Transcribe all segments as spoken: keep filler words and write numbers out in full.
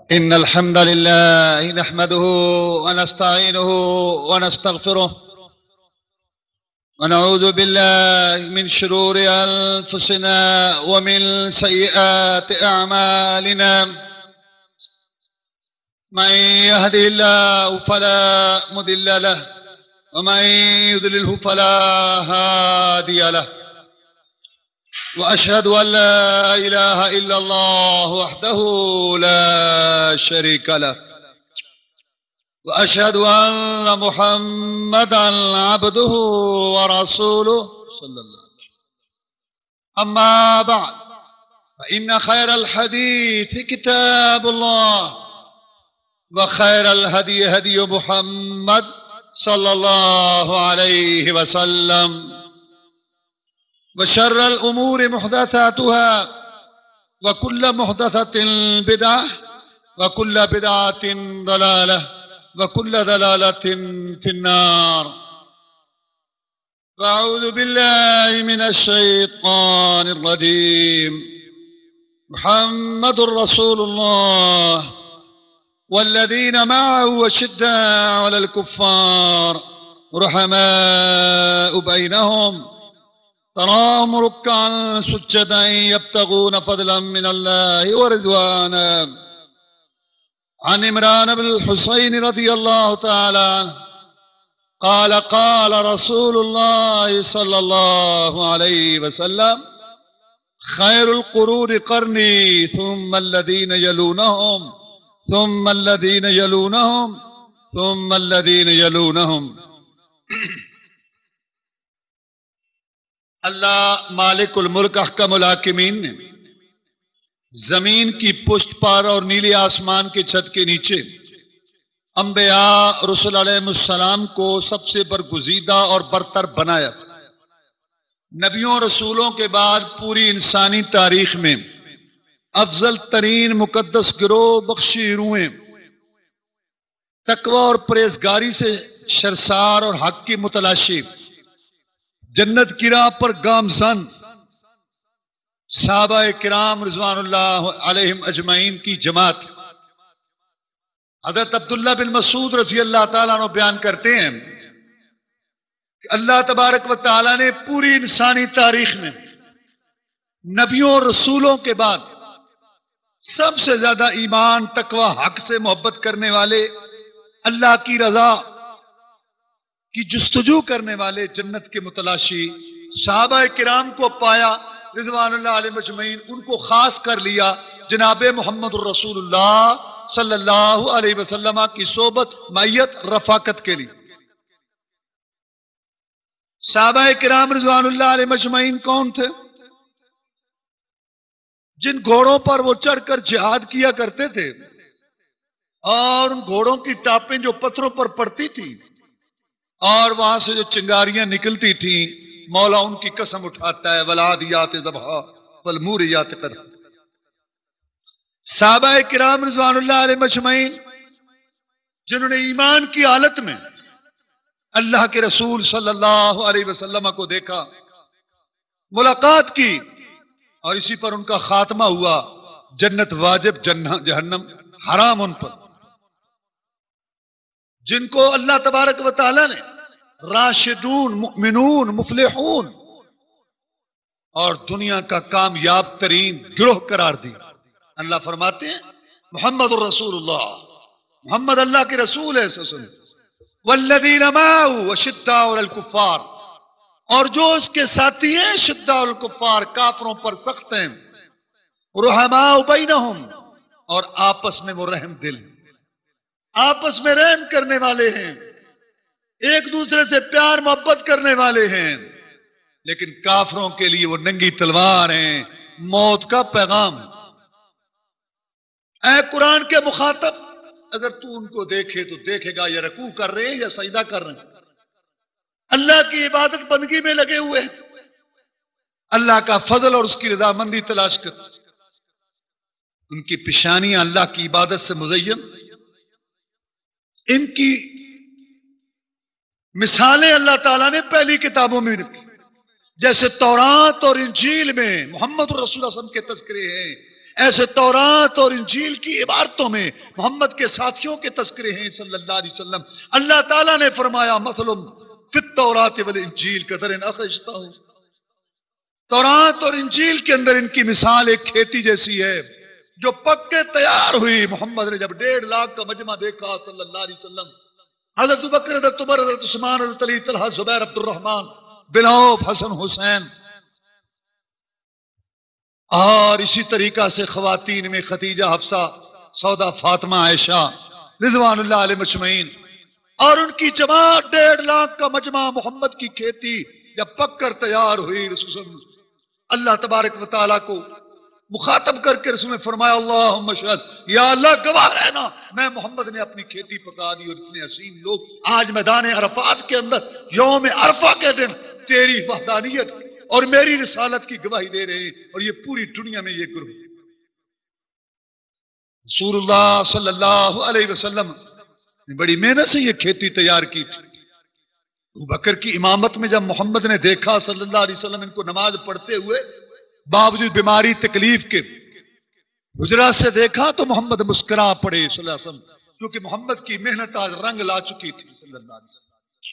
إن الحمد لله نحمده ونستعينه ونستغفره ونعوذ بالله من شرور أنفسنا ومن سيئات أعمالنا. من يهده الله فلا مضل له ومن يضلله فلا هادي له، وأشهد أن لا إله إلا الله وحده لا شريك له، وأشهد أن محمدا عبده ورسوله صلى الله عليه وسلم. أما بعد، فإن خير الحديث كتاب الله، وخير الهدي هدي محمد صلى الله عليه وسلم، وشر الأمور محدثاتها، وكل محدثة بدعة، وكل بدعة ضلالة، وكل ضلالة في النار. فأعوذ بالله من الشيطان الرجيم. محمد رسول الله والذين معه أشداء على الكفار رحماء بينهم، تراهم ركعا سجدا يبتغون فضلا من الله ورضوانا. عن عمران بن الحسين رضي الله تعالى عنه قال قال رسول الله صلى الله عليه وسلم: خير القرون قرني، ثم الذين يلونهم، ثم الذين يلونهم، ثم الذين يلونهم. اللہ مالک الملک احکم الحاکمین نے زمین کی پشت پر اور نیلے آسمان کی چھت کے نیچے انبیاء رسول علیہ السلام کو سب سے برگزیدہ اور برتر بنایا. نبیوں رسولوں کے بعد پوری انسانی تاریخ میں افضل ترین مقدس گروہ بخشی روحیں تقوی اور پرہیزگاری سے شرسار اور حق کی متلاشی، جنت کی راہ پر گامزن صحابہ کرام رضوان اللہ علیہم اجمعین کی جماعت. حضرت عبداللہ بن مسعود رضی اللہ تعالیٰ عنہ بیان کرتے ہیں کہ اللہ تبارک و تعالیٰ نے پوری انسانی تاریخ میں نبیوں اور رسولوں کے بعد سب سے زیادہ ایمان، تقوی، حق سے محبت کرنے والے، اللہ کی رضا کی جستجو کرنے والے، جنت کے متلاشی صحابہ کرام کو پایا رضوان اللہ علیہ مجمعین. ان کو خاص کر لیا جناب محمد الرسول اللہ صلی اللہ علیہ وسلم کی صحبت، معیت، رفاقت کے لیے. صحابہ کرام رضوان اللہ علیہ مجمعین کون تھے؟ جن گھوڑوں پر وہ چڑھ کر جہاد کیا کرتے تھے اور ان گھوڑوں کی ٹاپیں جو پتھروں پر پڑتی تھی اور وہاں سے جو چنگاریاں نکلتی تھیں، مولا ان کی قسم اٹھاتا ہے ولادیات ذبحا والموریات قدحا. صحابہ کرام رضوان اللہ علیہ مجمعین جنہوں نے ایمان کی حالت میں اللہ کے رسول صلی اللہ علیہ وسلم کو دیکھا، ملاقات کی، اور اسی پر ان کا خاتمہ ہوا. جنت واجب، جہنم حرام ان پر. جن کو اللہ تبارک و تعالی نے راشدون، مؤمنون، مفلحون اور دنیا کا کامیاب ترین گروہ قرار دیا. اللہ فرماتے ہیں محمد الرسول اللہ، محمد اللہ کے رسول ہے. والذین معه اشداء علی الکفار، اور جو اس کے ساتھی ہیں شداء الکفار، کافروں پر سخت ہیں. رحماء بینہم، اور آپس میں وہ رحم دل، آپس میں رحم کرنے والے ہیں، ایک دوسرے سے پیار محبت کرنے والے ہیں. لیکن کافروں کے لیے وہ ننگی تلوار ہیں، موت کا پیغام. اے قرآن کے مخاطب، اگر تو ان کو دیکھے تو دیکھے گا یا رکوع کر رہے ہیں یا سجدہ کر رہے ہیں، اللہ کی عبادت بندگی میں لگے ہوئے ہیں، اللہ کا فضل اور اس کی رضامندی تلاش کر. ان کی پیشانیاں اللہ کی عبادت سے مزین، ان کی مثالیں اللہ تعالیٰ نے پہلی کتابوں میں رکھی. جیسے تورات اور انجیل میں محمد الرسول صلی اللہ علیہ وسلم کے تذکرے ہیں، ایسے تورات اور انجیل کی عبارتوں میں محمد کے ساتھیوں کے تذکرے ہیں صلی اللہ علیہ وسلم. اللہ تعالیٰ نے فرمایا مثلم فی التوراۃ والانجیل کذرع اخرجتہ. تورات اور انجیل کے اندر ان کی مثال ایک کھیتی جیسی ہے جو پک کے تیار ہوئی. محمد نے جب ڈیڑھ لاکھ کا مجمع دیکھا صلی اللہ علیہ وسلم، حضرت بکر، حضرت عمر، حضرت عثمان، حضرت علی، طلحہ، زبیر، عبد الرحمن، بن عوف، حسن، حسین، اور اسی طریقہ سے خواتین میں خدیجہ، حفصہ، سودا، فاطمہ، عائشہ رضوان اللہ علیہ مجمعین، اور ان کی جماعت ڈیڑھ لاکھ کا مجمع محمد کی کھیتی جب پک کر تیار ہوئی، رسول اللہ تبارک و تعالیٰ کو مخاطب کر کے رسول نے فرمایا اللہم اشہد، یا اللہ گواہ رہنا میں محمد نے اپنی کھیتی پکا دی. اور اتنے عظیم لوگ آج میدان عرفات کے اندر یوم عرفہ کے دن تیری وحدانیت اور میری رسالت کی گواہی دے رہے ہیں، اور یہ پوری دنیا میں یہ گروہ. رسول اللہ صلی اللہ علیہ وسلم نے بڑی محنت سے یہ کھیتی تیار کی تھی. ابوبکر کی امامت میں جب محمد نے دیکھا صلی اللہ علیہ وسلم ان کو نماز پڑھتے ہوئے باوجود بیماری تکلیف کے، حجرات سے دیکھا تو محمد مسکرا پڑے صلی اللہ علیہ وسلم، کیونکہ محمد کی محنت آج رنگ لا چکی تھی صلی اللہ علیہ وسلم.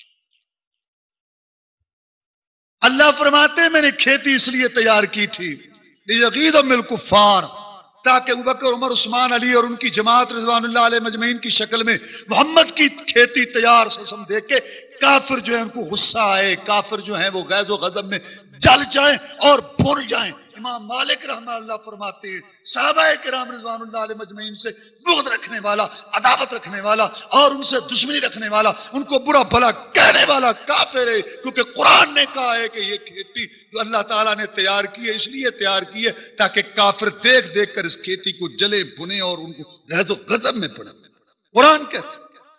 اللہ فرماتے ہیں میں نے کھیتی اس لیے تیار کی تھی لیغیظ الکفار، تاکہ ابوبکر، عمر، عثمان، علی اور ان کی جماعت رضوان اللہ علیہ مجمعین کی شکل میں محمد کی کھیتی تیار سسم دیکھ کے کافر جو ہے ان کو غصہ آئے، کافر جو ہیں وہ غیظ و غضب میں جل جائیں اور بھول جائیں. امام مالک رحمہ اللہ فرماتے ہیں صحابہ کرام رضوان اللہ علیہ مجمعین سے بغض رکھنے والا، عداوت رکھنے والا اور ان سے دشمنی رکھنے والا، ان کو برا بھلا کہنے والا کافر ہے، کیونکہ قرآن نے کہا ہے کہ یہ کھیتی جو اللہ تعالیٰ نے تیار کی ہے اس لیے تیار کی ہے تاکہ کافر دیکھ دیکھ کر اس کھیتی کو جلے بنے اور ان کو غیظ و غضب میں پڑے. قرآن کہتے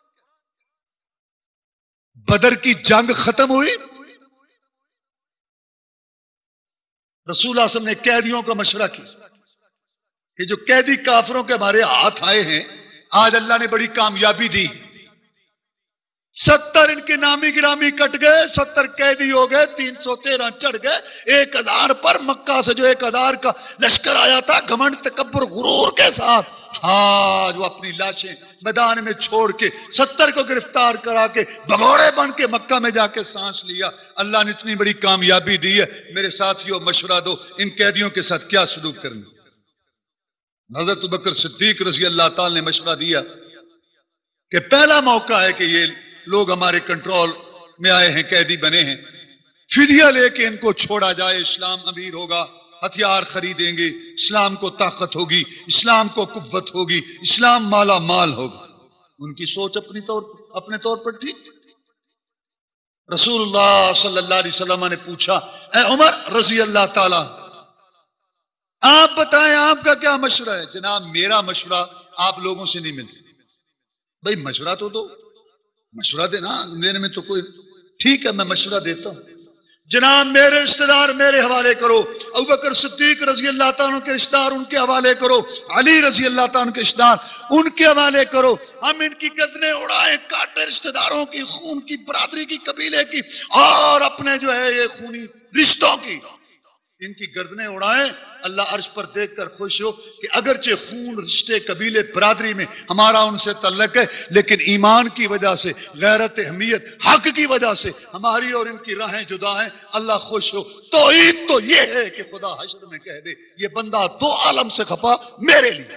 بدر کی جنگ ختم ہوئی، رسول اللہ صلی اللہ علیہ وسلم نے قیدیوں کا مشورہ کیا کہ جو قیدی کافروں کے ہمارے ہاتھ آئے ہیں آج اللہ نے بڑی کامیابی دی، ستر ان کے نامی گرامی کٹ گئے، ستر قیدی ہو گئے، تین سو تیرہ چڑھ گئے ایک ہزار پر. مکہ سے جو ایک ہزار کا لشکر آیا تھا گھمنڈ تکبر غرور کے ساتھ، آج وہ اپنی لاشیں میدان میں چھوڑ کے ستر کو گرفتار کرا کے بھگوڑے بن کے مکہ میں جا کے سانس لیا. اللہ نے اتنی بڑی کامیابی دی ہے. میرے ساتھیوں مشورہ دو ان قیدیوں کے ساتھ کیا سلوک کرنا. حضرت بکر صدیق رضی اللہ تعالی نے مشورہ دیا کہ پہلا موقع ہے کہ یہ لوگ ہمارے کنٹرول میں آئے ہیں، قیدی بنے ہیں، فدیہ لے کے ان کو چھوڑا جائے. اسلام امیر ہوگا، ہتھیار خریدیں گے، اسلام کو طاقت ہوگی، اسلام کو قوت ہوگی، اسلام مالا مال ہوگا. ان کی سوچ اپنی طور اپنے طور پر ٹھیک. رسول اللہ صلی اللہ علیہ وسلم نے پوچھا اے عمر رضی اللہ تعالی آپ بتائیں آپ کا کیا مشورہ ہے؟ جناب میرا مشورہ آپ لوگوں سے نہیں ملتا. بھائی مشورہ تو دو، مشورہ دینا میرے میں تو کوئی، ٹھیک ہے میں مشورہ دیتا ہوں. جناب میرے رشتہ دار میرے حوالے کرو، ابوبکر صدیق رضی اللہ تعالیٰ کے رشتہ دار ان کے حوالے کرو، علی رضی اللہ تعالیٰ کے رشتہ دار ان کے حوالے کرو. ہم ان کی گردنیں اڑائیں، کاٹے رشتہ داروں کی، خون کی، برادری کی، قبیلے کی اور اپنے جو ہے یہ خونی رشتوں کی، ان کی گردنیں اڑائیں. اللہ عرش پر دیکھ کر خوش ہو کہ اگرچہ خون، رشتے، قبیلے، برادری میں ہمارا ان سے تعلق ہے، لیکن ایمان کی وجہ سے، غیرت، اہمیت، حق کی وجہ سے ہماری اور ان کی راہیں جدا ہیں. اللہ خوش ہو. توحید تو یہ ہے کہ خدا حشر میں کہہ دے یہ بندہ دو عالم سے خفا میرے لیے.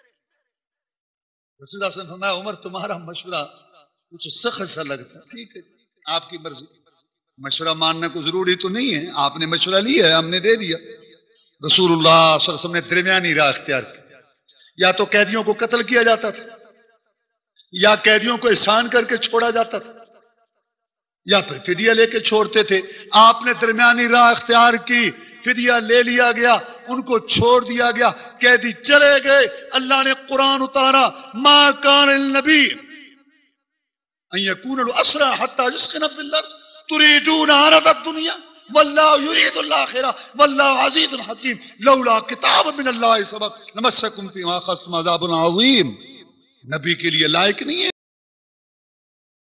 رسول اللہ صلی اللہ علیہ وسلم نے فرمایا عمر تمہارا مشورہ کچھ سخت سا لگتا ہے، ٹھیک ہے آپ کی مرضی، مشورہ ماننا کو ضروری تو نہیں ہے، آپ نے مشورہ لیا ہے ہم نے دے دیا. رسول اللہ صلی اللہ علیہ وسلم نے درمیانی راہ اختیار کی. یا تو قیدیوں کو قتل کیا جاتا تھا، یا قیدیوں کو احسان کر کے چھوڑا جاتا تھا، یا پھر فدیہ لے کے چھوڑتے تھے. آپ نے درمیانی راہ اختیار کی، فدیہ لے لیا گیا، ان کو چھوڑ دیا گیا، قیدی چلے گئے. اللہ نے قرآن اتارا ما کان النبی ان یکون الاسرى حتى يسخن في الارض تريدون عرض الدنيا واللہ یرید الاخرہ واللہ عزیز حکیم لولا کتاب من اللہ سبق لمسکم فیما اخذتم عذاب عظیم. نبی کے لیے لائق نہیں ہے